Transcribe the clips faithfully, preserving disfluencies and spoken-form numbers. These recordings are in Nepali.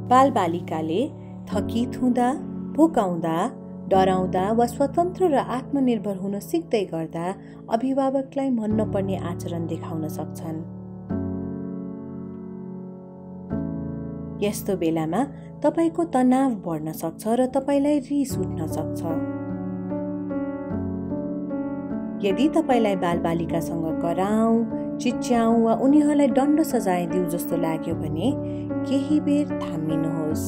बालबालिकाले थकित हुँदा, भोकाउँदा, डराउँदा वा स्वतन्त्र र आत्मनिर्भर हुन सिक्दै गर्दा अभिभावकलाई मन नपर्ने आचरण देखाउन सक्छन्। यस्तो बेलामा तपाईको तनाव बढ्न सक्छ र तपाईलाई रिस उठ्न सक्छ। यदि तपाईलाई बालबालिकासँग कराउँ, चिच्याउँ वा उनीहरूलाई दण्ड सजाय दिउ जस्तो लाग्यो भने केही बेर थामिनुहोस्।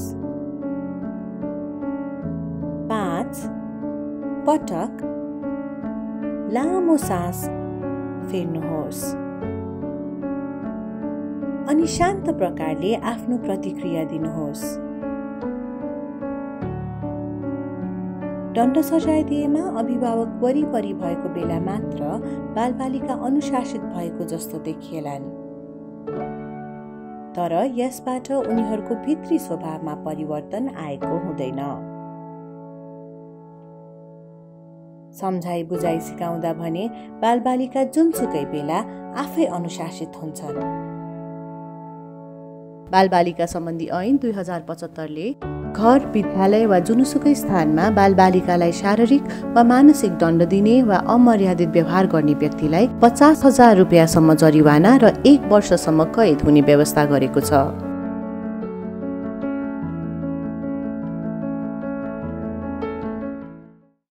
पाँच पटक लामो सास फेर्नुहोस् अनि शान्त प्रकारले आफ्नो प्रतिक्रिया दिनुहोस्। दण्ड सजाय दिएमा अभिभावक वरिपरि भएको बेला मात्र बालबालिका अनुशासित भएको जस्तो देखिएलान्, तर यसबाट उनीहरूको भित्री स्वभावमा परिवर्तन आएको हुँदैन। सम्झाइ बुझाइ सिकाउँदा भने बालबालिका जुनसुकै बेला आफै अनुशासित हुन्छन्। बालबालिका सम्बन्धी ऐन दुई हजार पचहत्तरले घर, विद्यालय वा जुनसुकै स्थानमा बालबालिकालाई शारीरिक वा मानसिक दण्ड दिने वा अमर्यादित व्यवहार गर्ने व्यक्तिलाई पचास हजार रुपियाँसम्म जरिवाना र एक वर्षसम्म कैद हुने व्यवस्था गरेको छ।